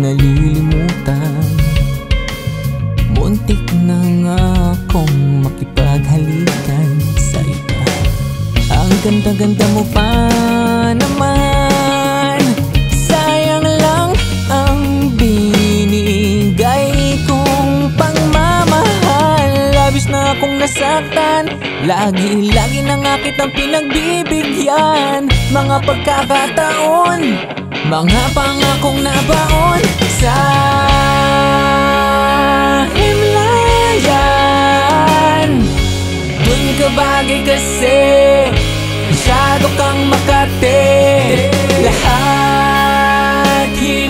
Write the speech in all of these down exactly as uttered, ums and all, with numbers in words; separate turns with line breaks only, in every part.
nalilimutan. Muntik na nga akong makipaghalikan sa iba. Ang ganda-ganda mo pa naman, sayang lang ang binigay kong pangmamahal. Labis na akong nasaktan, lagi-lagi na nga kitang pinagbibigyan. Mga pagkakataon, mga pangakong nabaon sa himlayan. Dun ka bagay kasi masyado kang makate. Lahat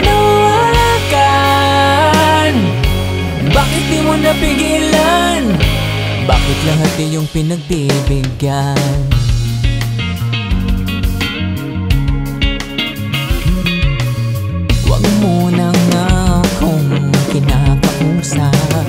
hinawakan, bakit di mo napigilan? Bakit lahat iyong pinagbibigyan? Huwag mo na nga akong kinakausap.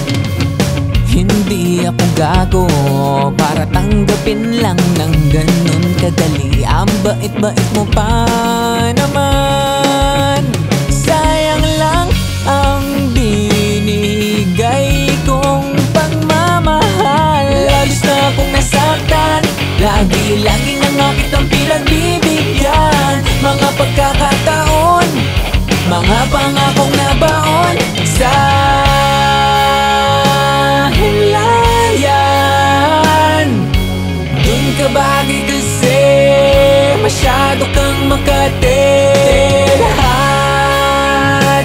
Hindi ako gago para tanggapin lang ng ganun kadali. Ang bait-bait mo pa naman, sayang lang ang binigay kong pagmamahal. Labis na akong nasaktan, lagi-lagi na nga kitang pinagbibigyan. Mga pagkakataon, mga pangakong nabaon sa himlayan. Dun ka bagay kasi masyado kang makate. Lahat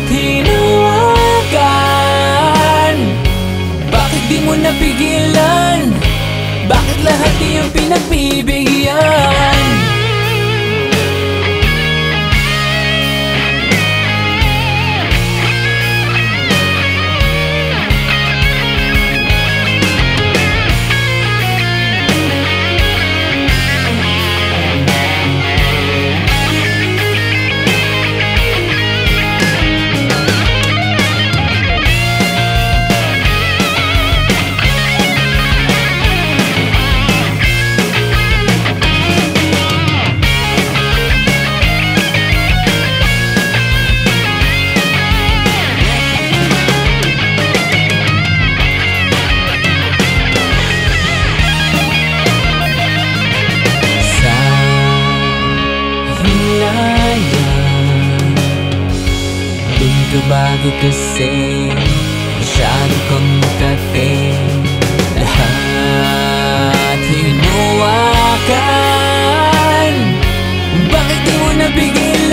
hinawakan, bakit di mo napigilan? Bakit lahat iyong pinagbibigyan? Dun ka bagay kasi masyado kang makate. Lahat hinawakan, bakit di mo napigilan?